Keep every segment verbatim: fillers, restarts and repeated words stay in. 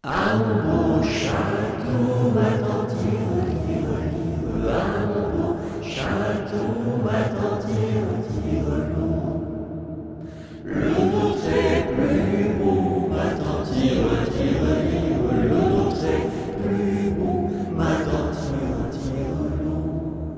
À mon beau château, ma tante tire-tire-lire, à mon beau château, ma tante tire-tire-l'eau. Le nôtre est plus beau, ma tante tire-tire-lire, le nôtre est plus beau, ma tante tire-tire-l'eau.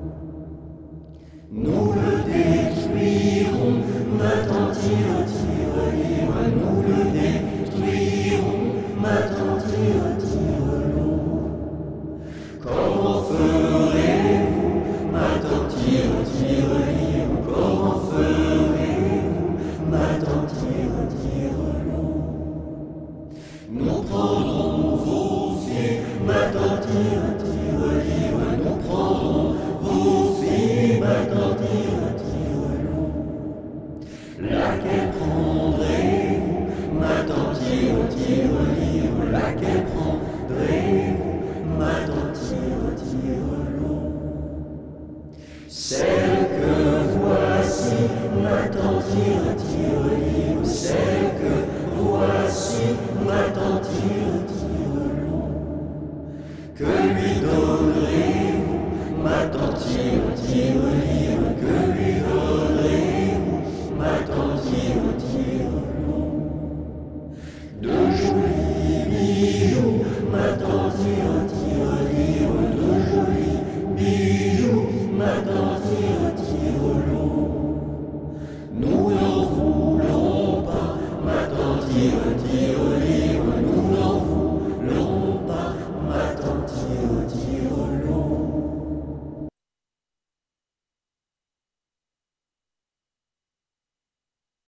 Nous le détruirons, ma tante tire-tire-lire, nous le détruirons, ma tante tire-tire-l'eau. Comment ferez-vous, ma tante tire-tire-lire, comment ferez-vous, ma tante tire-tire-l'eau. Nous prendrons vos filles, ma tante tire-tire-lire, nous prendrons vos filles, ma tante tire-tire-l'eau. Laquelle prendrez-vous, ma tante tire-tire-lire, laquelle prendrez-vous, ma tante tire-tire-l'eau. Celle que voici, ma tante tire-tire-lire.